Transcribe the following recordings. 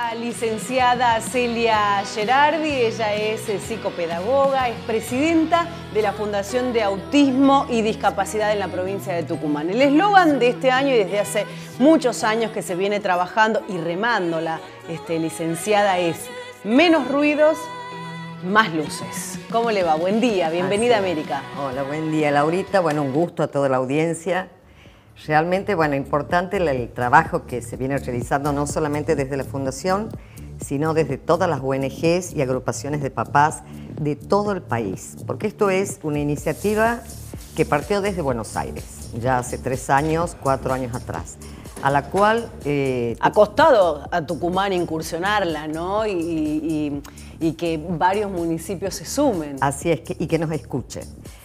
la licenciada Celia Gerardi, ella es psicopedagoga, es presidenta de la Fundación de Autismo y Discapacidad en la provincia de Tucumán. El eslogan de este año y desde hace muchos años que se viene trabajando y remando la licenciada es menos ruidos, más luces. ¿Cómo le va? Buen día, bienvenida a América. Hola, buen día Laurita, bueno, un gusto a toda la audiencia. Realmente, bueno, importante el trabajo que se viene realizando no solamente desde la Fundación, sino desde todas las ONGs y agrupaciones de papás de todo el país. Porque esto es una iniciativa que partió desde Buenos Aires, ya hace 3 años, 4 años atrás, a la cual... ha costado a Tucumán incursionarla, ¿no? Y que varios municipios se sumen. Así es, y que nos escuchen.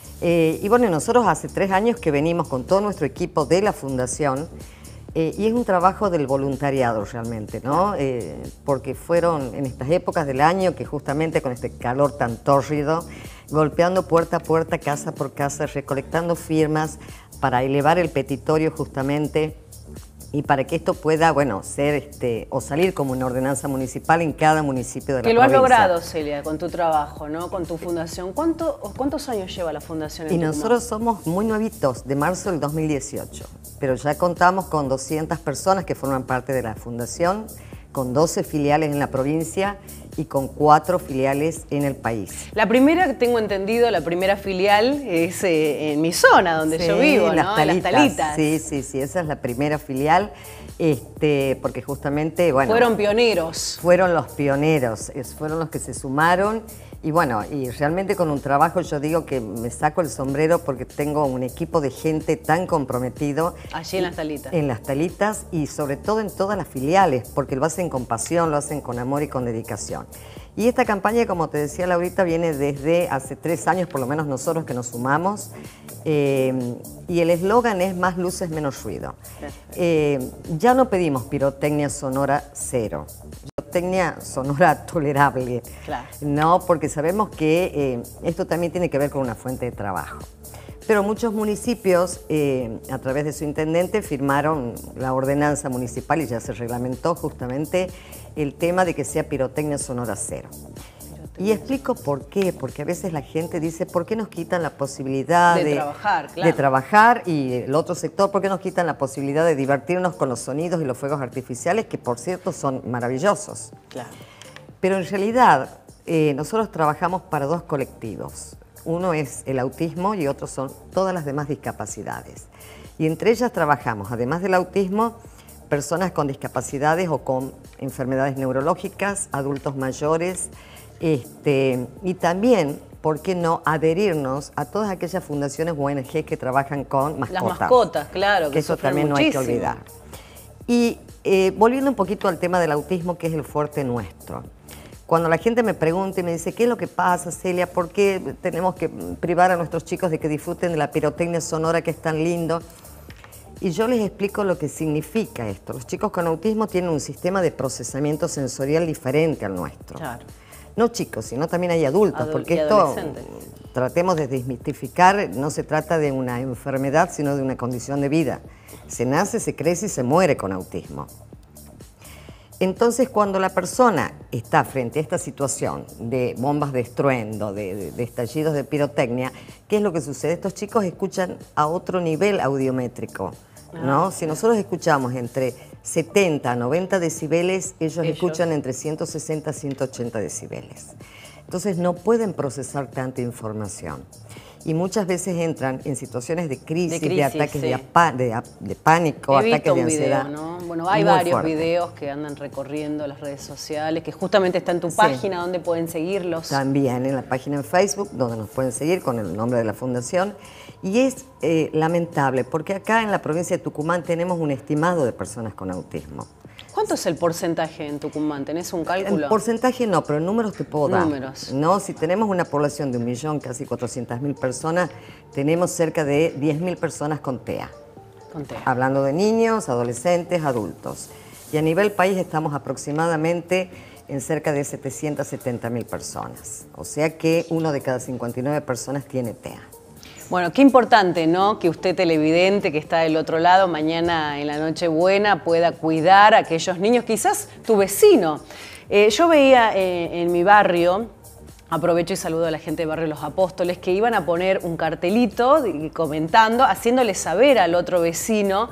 Y bueno, nosotros hace 3 años que venimos con todo nuestro equipo de la Fundación y es un trabajo del voluntariado realmente, ¿no? Porque fueron en estas épocas del año que justamente con este calor tan tórrido, golpeando puerta a puerta, casa por casa, recolectando firmas para elevar el petitorio justamente y para que esto pueda, bueno, ser o salir como una ordenanza municipal en cada municipio de la provincia. Que lo has logrado, Celia, con tu trabajo, ¿no? Con tu fundación. ¿Cuántos años lleva la fundación en Tucumán? Nosotros somos muy nuevitos, de marzo del 2018, pero ya contamos con 200 personas que forman parte de la fundación, con 12 filiales en la provincia y con 4 filiales en el país. La primera, que tengo entendido, la primera filial es en mi zona, donde yo vivo, ¿no? Las Talitas. Sí, esa es la primera filial, porque justamente, bueno... Fueron pioneros. Fueron los pioneros, fueron los que se sumaron y bueno, y realmente con un trabajo yo digo que me saco el sombrero porque tengo un equipo de gente tan comprometido. Allí en las Talitas. En las Talitas y sobre todo en todas las filiales, porque lo hacen con pasión, lo hacen con amor y con dedicación. Y esta campaña, como te decía Laurita, viene desde hace 3 años, por lo menos nosotros que nos sumamos, y el eslogan es más luces, menos ruido. Ya no pedimos pirotecnia sonora cero, pirotecnia sonora tolerable, claro. No, porque sabemos que esto también tiene que ver con una fuente de trabajo. Pero muchos municipios, a través de su intendente, firmaron la ordenanza municipal y ya se reglamentó justamente el tema de que sea pirotecnia sonora cero. Y explico por qué, porque a veces la gente dice, ¿por qué nos quitan la posibilidad de trabajar, claro. De trabajar? Y el otro sector, ¿por qué nos quitan la posibilidad de divertirnos con los sonidos y los fuegos artificiales, que por cierto son maravillosos? Claro. Pero en realidad, nosotros trabajamos para 2 colectivos. Uno es el autismo y otro son todas las demás discapacidades. Y entre ellas trabajamos, además del autismo, personas con discapacidades o con enfermedades neurológicas, adultos mayores, y también, ¿por qué no adherirnos a todas aquellas fundaciones o ONG que trabajan con mascotas? Las mascotas, claro, que eso también no hay que olvidar. Y volviendo un poquito al tema del autismo, que es el fuerte nuestro. Cuando la gente me pregunta y me dice, ¿qué es lo que pasa, Celia? ¿Por qué tenemos que privar a nuestros chicos de que disfruten de la pirotecnia sonora que es tan lindo? Y yo les explico lo que significa esto. Los chicos con autismo tienen un sistema de procesamiento sensorial diferente al nuestro. Claro. No chicos, sino también hay adultos, porque esto, tratemos de desmitificar, no se trata de una enfermedad, sino de una condición de vida. Se nace, se crece y se muere con autismo. Entonces, cuando la persona está frente a esta situación de bombas de estruendo, de estallidos de pirotecnia, ¿qué es lo que sucede? Estos chicos escuchan a otro nivel audiométrico, ¿no? Si nosotros escuchamos entre 70 a 90 decibeles, ellos escuchan entre 160 a 180 decibeles. Entonces, no pueden procesar tanta información. Y muchas veces entran en situaciones de crisis, de ataques de pánico, ataques de ansiedad. Video, ¿no? Bueno, hay varios videos que andan recorriendo las redes sociales, que justamente está en tu página, donde pueden seguirlos. También en la página en Facebook, donde nos pueden seguir con el nombre de la Fundación. Y es lamentable, porque acá en la provincia de Tucumán tenemos un estimado de personas con autismo. ¿Cuánto es el porcentaje en Tucumán? ¿Tenés un cálculo? En porcentaje no, pero en números te puedo dar. Números. No, si tenemos una población de 1 millón, casi 400.000 personas, tenemos cerca de 10.000 personas con TEA. Con TEA. Hablando de niños, adolescentes, adultos. Y a nivel país estamos aproximadamente en cerca de 770.000 personas. O sea que 1 de cada 59 personas tiene TEA. Bueno, qué importante, ¿no? Que usted, televidente, que está del otro lado, mañana en la Nochebuena pueda cuidar a aquellos niños, quizás tu vecino. Yo veía en mi barrio, aprovecho y saludo a la gente de Barrio Los Apóstoles, que iban a poner un cartelito comentando, haciéndole saber al otro vecino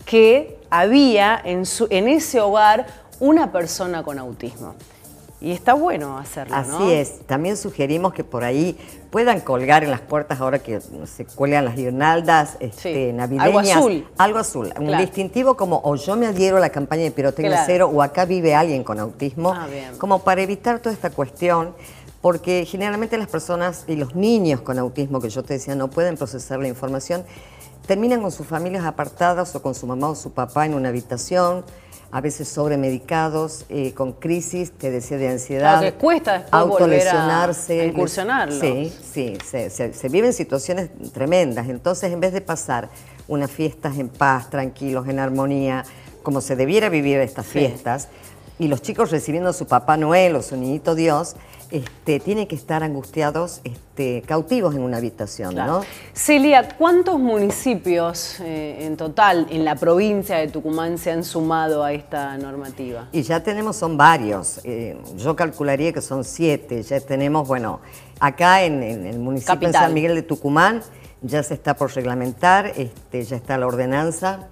que había en ese hogar una persona con autismo. Y está bueno hacerlo, ¿no? Así es. También sugerimos que por ahí puedan colgar en las puertas, ahora que se cuelgan las guirnaldas navideñas. Algo azul. Algo azul. Claro. Un distintivo como o yo me adhiero a la campaña de Pirotecnia Cero o acá vive alguien con autismo. Como para evitar toda esta cuestión, porque generalmente las personas y los niños con autismo, que yo te decía, no pueden procesar la información, terminan con sus familias apartadas o con su mamá o su papá en una habitación, a veces sobremedicados, con crisis, te decía, de ansiedad, que cuesta después autolesionarse, volver a incursionarlo. Sí, se viven situaciones tremendas. Entonces, en vez de pasar unas fiestas en paz, tranquilos, en armonía, como se debiera vivir estas fiestas, y los chicos recibiendo a su Papá Noel o su Niñito Dios, tienen que estar angustiados, cautivos en una habitación, ¿no? Celia, ¿cuántos municipios en total en la provincia de Tucumán se han sumado a esta normativa? Y ya son varios. Yo calcularía que son 7. Ya tenemos, bueno, acá en el municipio de San Miguel de Tucumán ya se está por reglamentar, ya está la ordenanza.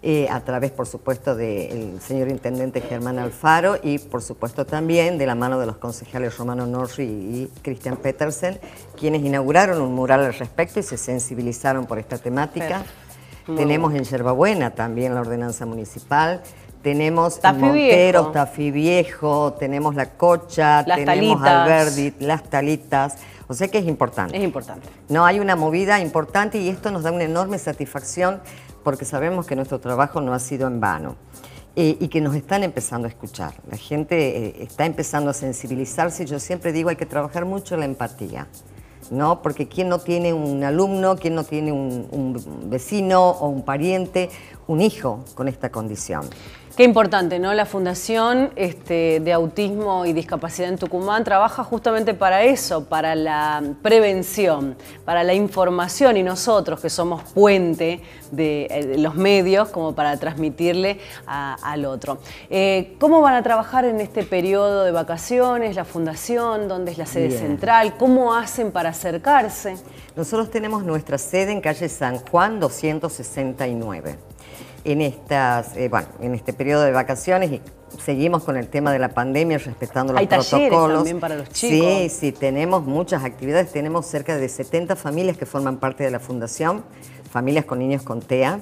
A través, por supuesto, del señor Intendente Germán Alfaro y, por supuesto, también de la mano de los concejales Romano Norri y Cristian Petersen, quienes inauguraron un mural al respecto y se sensibilizaron por esta temática. Tenemos en Yerbabuena también la ordenanza municipal. Tenemos Montero, Tafí Viejo, tenemos La Cocha, tenemos Alberdi, Las Talitas. O sea que es importante. Es importante. No, hay una movida importante y esto nos da una enorme satisfacción porque sabemos que nuestro trabajo no ha sido en vano y que nos están empezando a escuchar. La gente está empezando a sensibilizarse y yo siempre digo hay que trabajar mucho la empatía, ¿no? Porque ¿quién no tiene un alumno, quién no tiene un vecino o un pariente, un hijo con esta condición? Qué importante, ¿no? La Fundación de Autismo y Discapacidad en Tucumán trabaja justamente para eso, para la prevención, para la información y nosotros que somos puente de los medios como para transmitirle al otro. ¿Cómo van a trabajar en este periodo de vacaciones, la Fundación? ¿Dónde es la sede central? ¿Cómo hacen para acercarse? Nosotros tenemos nuestra sede en calle San Juan 269. En este periodo de vacaciones y seguimos con el tema de la pandemia, respetando los protocolos. Hay talleres también para los chicos. Sí, tenemos muchas actividades. Tenemos cerca de 70 familias que forman parte de la Fundación, familias con niños con TEA,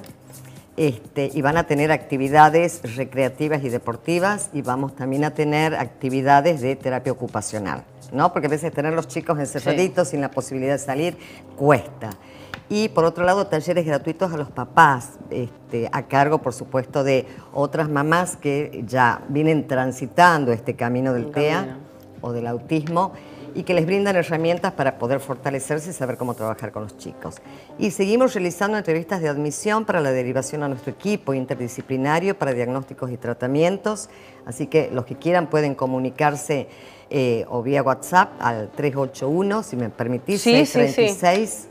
y van a tener actividades recreativas y deportivas y vamos también a tener actividades de terapia ocupacional, ¿no? Porque a veces tener los chicos encerraditos sin la posibilidad de salir cuesta. Y por otro lado, talleres gratuitos a los papás, a cargo, por supuesto, de otras mamás que ya vienen transitando este camino del TEA o del autismo y que les brindan herramientas para poder fortalecerse y saber cómo trabajar con los chicos. Y seguimos realizando entrevistas de admisión para la derivación a nuestro equipo interdisciplinario para diagnósticos y tratamientos. Así que los que quieran pueden comunicarse o vía WhatsApp al 381, si me permitís, 636.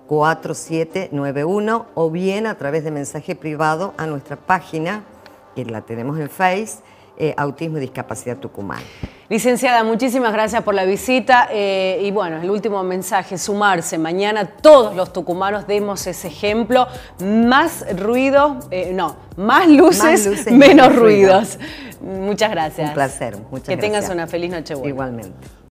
4791 o bien a través de mensaje privado a nuestra página, que la tenemos en Face, Autismo y Discapacidad Tucumán. Licenciada, muchísimas gracias por la visita y bueno, el último mensaje, sumarse. Mañana todos los tucumanos demos ese ejemplo, más ruido, más luces, menos ruidos. Muchas gracias. Un placer, muchas gracias. Que tengas una feliz Nochebuena. Igualmente.